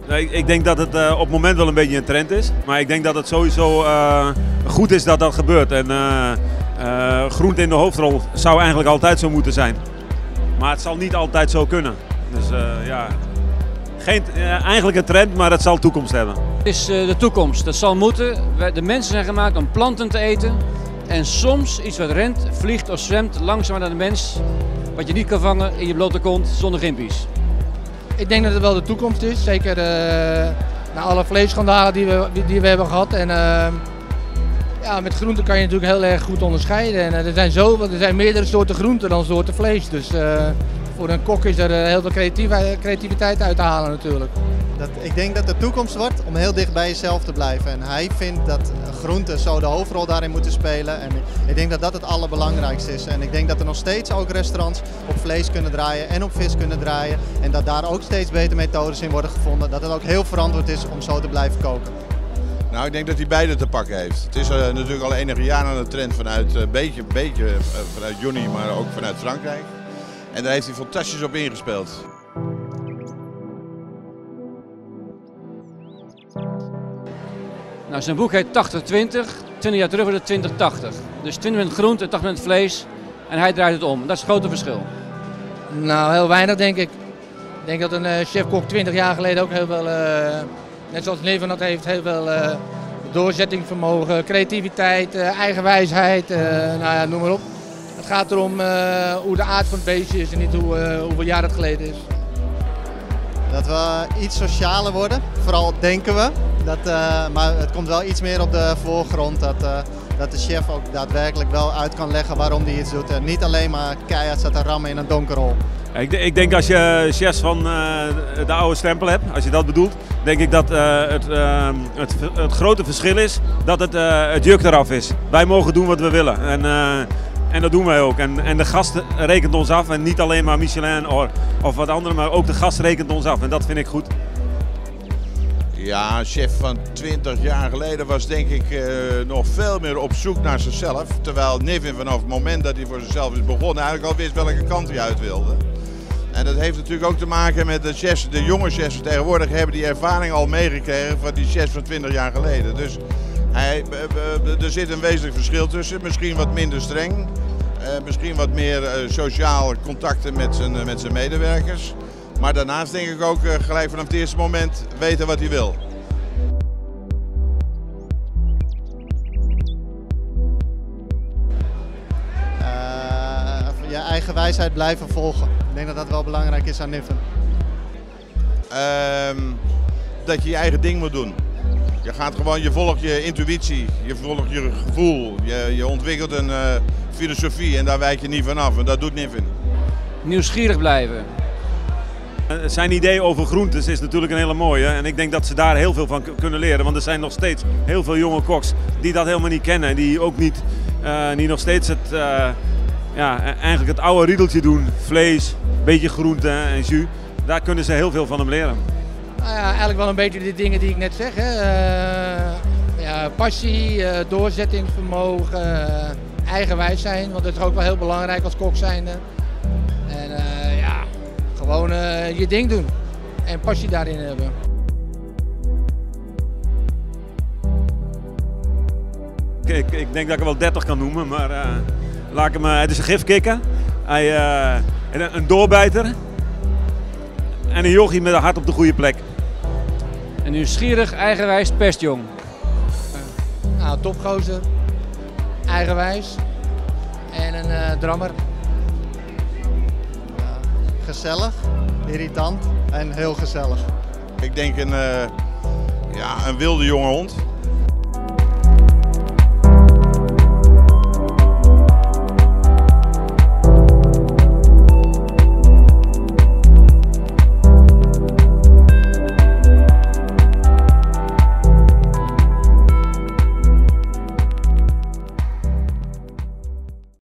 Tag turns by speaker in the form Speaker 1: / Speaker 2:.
Speaker 1: Ik denk dat het op het moment wel een beetje een trend is. Maar ik denk dat het sowieso goed is dat dat gebeurt. En groente in de hoofdrol zou eigenlijk altijd zo moeten zijn. Maar het zal niet altijd zo kunnen. Dus ja, eigenlijk een trend, maar het zal toekomst hebben.
Speaker 2: Het is de toekomst. Dat zal moeten. De mensen zijn gemaakt om planten te eten. En soms iets wat rent, vliegt of zwemt langzamer dan de mens. Wat je niet kan vangen in je blote kont zonder gimpies.
Speaker 3: Ik denk dat het wel de toekomst is. Zeker na alle vleesschandalen die we hebben gehad. En ja, met groenten kan je natuurlijk heel erg goed onderscheiden. En er zijn meerdere soorten groenten dan soorten vlees. Dus voor een kok is er heel veel creativiteit uit te halen natuurlijk.
Speaker 4: Ik denk dat de toekomst wordt om heel dicht bij jezelf te blijven. En hij vindt dat groenten zo de hoofdrol daarin moeten spelen. En ik denk dat dat het allerbelangrijkste is. En ik denk dat er nog steeds ook restaurants op vlees kunnen draaien en op vis kunnen draaien. En dat daar ook steeds betere methodes in worden gevonden. Dat het ook heel verantwoord is om zo te blijven koken.
Speaker 5: Nou, ik denk dat hij beide te pakken heeft. Het is natuurlijk al enige jaren een trend vanuit vanuit Johnny, maar ook vanuit Frankrijk. En daar heeft hij fantastisch op ingespeeld.
Speaker 2: Nou, zijn boek heet 80-20. 20 jaar terug was het 20-80. Dus 20% groente en 80% vlees. En hij draait het om. Dat is het grote verschil.
Speaker 3: Nou, heel weinig denk ik. Ik denk dat een chefkok 20 jaar geleden ook heel veel, net zoals Neven dat heeft, heel veel doorzettingsvermogen, creativiteit, eigenwijsheid, nou ja, noem maar op. Het gaat erom hoe de aard van het beestje is en niet hoeveel jaar het geleden is.
Speaker 4: Dat we iets socialer worden, vooral denken we. Maar het komt wel iets meer op de voorgrond dat de chef ook daadwerkelijk wel uit kan leggen waarom hij iets doet. En niet alleen maar keihard staat te rammen in een donkerrol.
Speaker 1: Ik denk als je chefs van de oude stempel hebt, als je dat bedoelt, denk ik dat het grote verschil is dat het juk eraf is. Wij mogen doen wat we willen en dat doen wij ook. En de gast rekent ons af en niet alleen maar Michelin of wat andere, maar ook de gast rekent ons af en dat vind ik goed.
Speaker 5: Ja, een chef van 20 jaar geleden was denk ik nog veel meer op zoek naar zichzelf. Terwijl Niven vanaf het moment dat hij voor zichzelf is begonnen eigenlijk al wist welke kant hij uit wilde. En dat heeft natuurlijk ook te maken met de chefs, de jonge chefs tegenwoordig hebben die ervaring al meegekregen van die chefs van 20 jaar geleden. Dus er zit een wezenlijk verschil tussen, misschien wat minder streng, misschien wat meer sociaal contacten met zijn medewerkers. Maar daarnaast denk ik ook gelijk vanaf het eerste moment weten wat hij wil.
Speaker 4: Je eigen wijsheid blijven volgen. Ik denk dat dat wel belangrijk is aan Niven.
Speaker 5: Dat je je eigen ding moet doen. Je volgt je intuïtie, je volgt je gevoel. Je ontwikkelt een filosofie en daar wijk je niet van af. En dat doet Niven.
Speaker 2: Nieuwsgierig blijven.
Speaker 1: Zijn idee over groentes is natuurlijk een hele mooie en ik denk dat ze daar heel veel van kunnen leren. Want er zijn nog steeds heel veel jonge koks die dat helemaal niet kennen. En die ook niet nog steeds eigenlijk het oude riedeltje doen. Vlees, een beetje groente en jus. Daar kunnen ze heel veel van hem leren.
Speaker 3: Nou ja, eigenlijk wel een beetje de dingen die ik net zeg. Hè. Passie, doorzettingsvermogen, eigenwijs zijn. Want dat is ook wel heel belangrijk als kok zijnde. En gewoon je ding doen en passie daarin hebben.
Speaker 1: Ik denk dat ik er wel 30 kan noemen, maar het is een gifkikker, een doorbijter en een jochie met een hart op de goede plek.
Speaker 2: Een nieuwsgierig, eigenwijs pestjong.
Speaker 3: Topgozer, eigenwijs en een drammer.
Speaker 4: Gezellig, irritant en heel gezellig.
Speaker 5: Ik denk een wilde jonge hond.